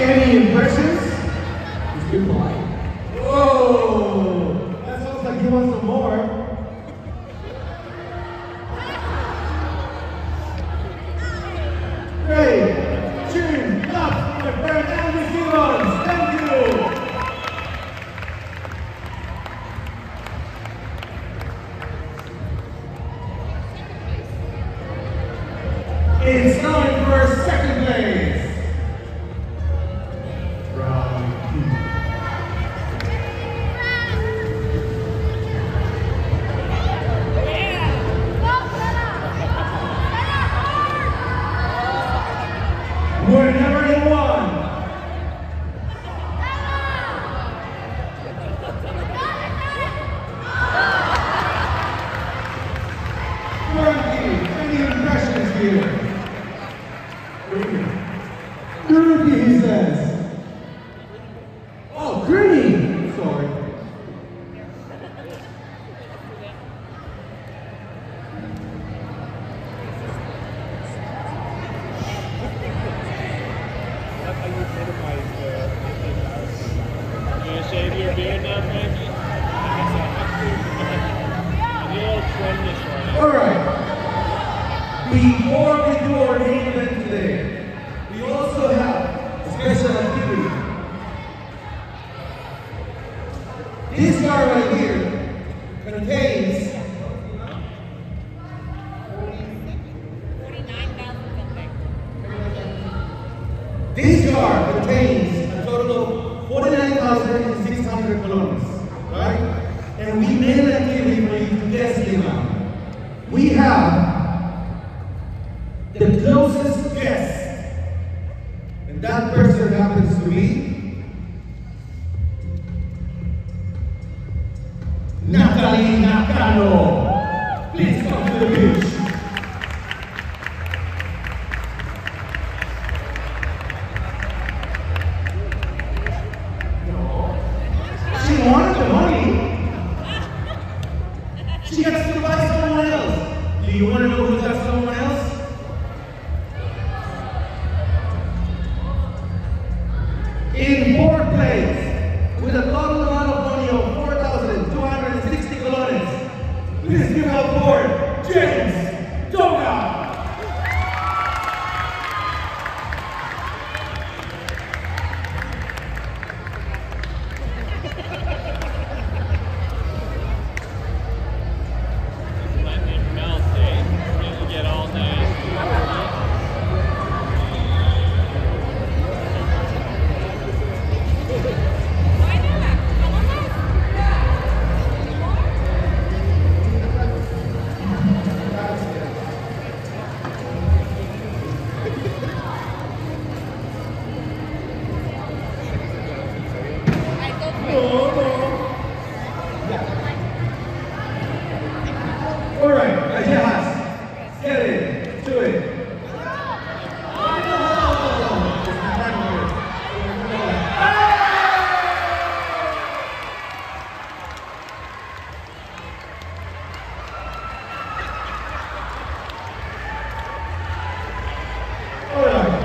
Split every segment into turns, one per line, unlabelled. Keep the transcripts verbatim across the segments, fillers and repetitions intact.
Any impressions? He's too polite. Whoa! That sounds like he wants some more. Great! Tune up, my friend Andy Stevens! Thank you! It's time for second place! We're number one. Frankie, any impressions here? Groovy, he says. Oh, green. Sorry.
You gonna shave your beard now, Frankie?
All right. Before we do our main event today, we also have a special activity. This car right here contains
forty-nine thousand something.
This car contains a total of forty-nine thousand six hundred calories, right? And we made an activity for you to guess the amount. We have the closest guess, and that person happens to be Natalie Nakano. Please come to the beach. She wanted the money. She gets to buy someone else. Do you want to know who got someone else? In fourth place, with a total amount of money of four thousand two hundred sixty colones, please give up for James Doga. All right, Ajahas, get it, do it. All right.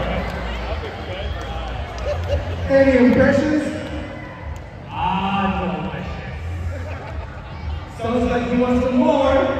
Any impressions? Ah, no impressions. Sounds like he wants some more.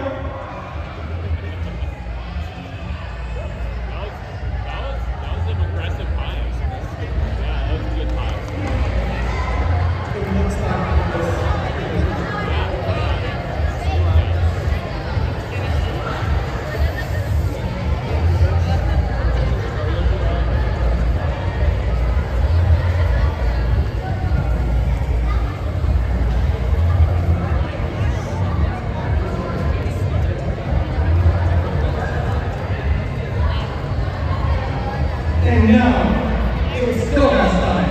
And now, it's still has time.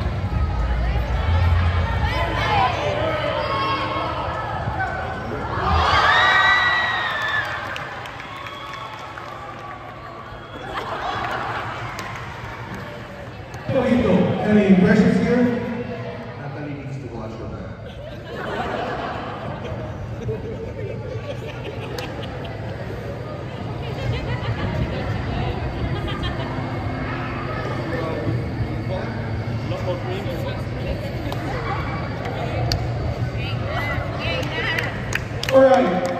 Ojito, any impressions here?
Natalie needs to watch her back.
All right.